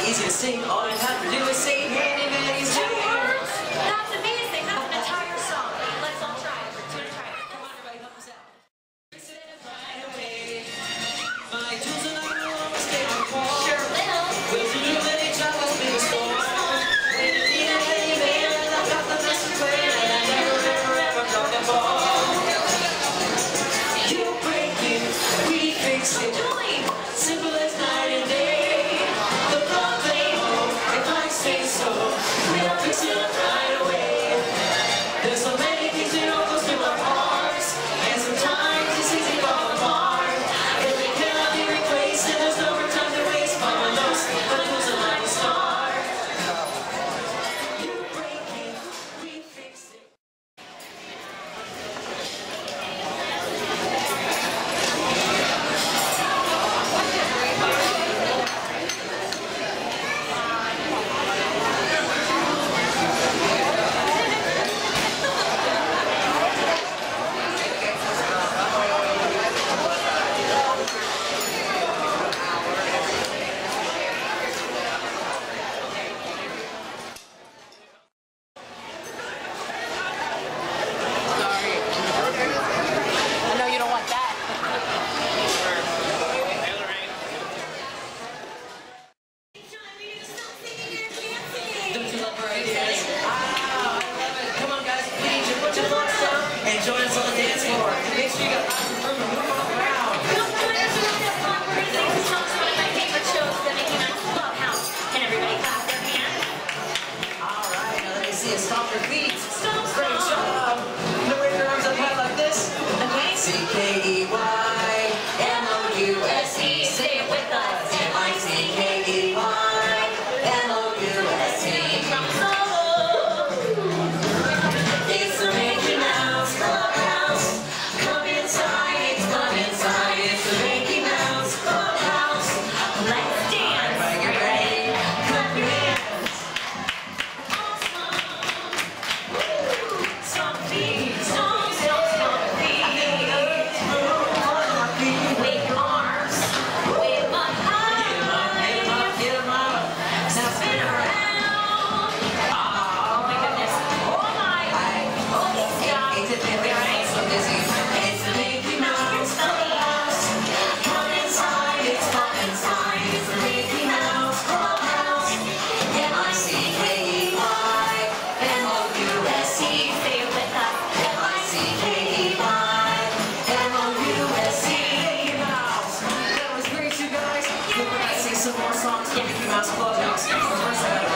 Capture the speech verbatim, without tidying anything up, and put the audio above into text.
easy to sing. All you have to do is sing Handy Manny's Two name. words? That's amazing. That's an entire song. Let's all try it. Let's try it. Come on, everybody, help us out. Right away. My tools and I will always stay on call. Sure will. We'll do many jobs in the store. When you need a handy man, I've got the master plan, and I never, ever, ever drop the ball. You break it, we fix it. Simple as night and day. The blood they hold, if I say so, we'll fix it up right away. There's so many things we know goes through our hearts, and sometimes it's easy to fall apart. If we cannot be replaced, and there's no more time to waste, Mama knows the tools are like a star. You break it, we fix it. I know you don't want that. Don't you love our ideas? Ah, I love it. Come on, guys, please, you put your thoughts down and join us on the dance floor. Make sure you got lots of room to move all around. Don't forget to look at one of these songs, one of my favorite shows, the Mickey Mouse Clubhouse. Can everybody clap their hands? All right, now let me see you stomp your feet. Stomp, Great stomp. job. You know, wave your arms up high like this. Okay. C K E Y M O U S E. Say it with us. M I C K E Y M O U S E. Drum solo. It's the Mickey Mouse Clubhouse. Come inside, it's come inside. It's the Mickey Mouse Clubhouse. Let's dance. Everybody get ready. Clap your hands. Stomp feet. Stomp, stomp, stomp feet. Wave your arms. Wave them up high. Get 'em up, get 'em up, get 'em up. Now Spin around. Oh my goodness. Oh my. Oh, stop. It's a Mickey Mouse, so busy. It's the Mickey Mouse Clubhouse. Come inside, it's come inside. It's the Mickey Mouse Clubhouse. M I C K E Y M O U S E. Say it with us. M I C K E Y M O U S E. Mickey Mouse. That was great, you guys. We're gonna sing some more songs from Mickey Mouse Clubhouse. First, I gotta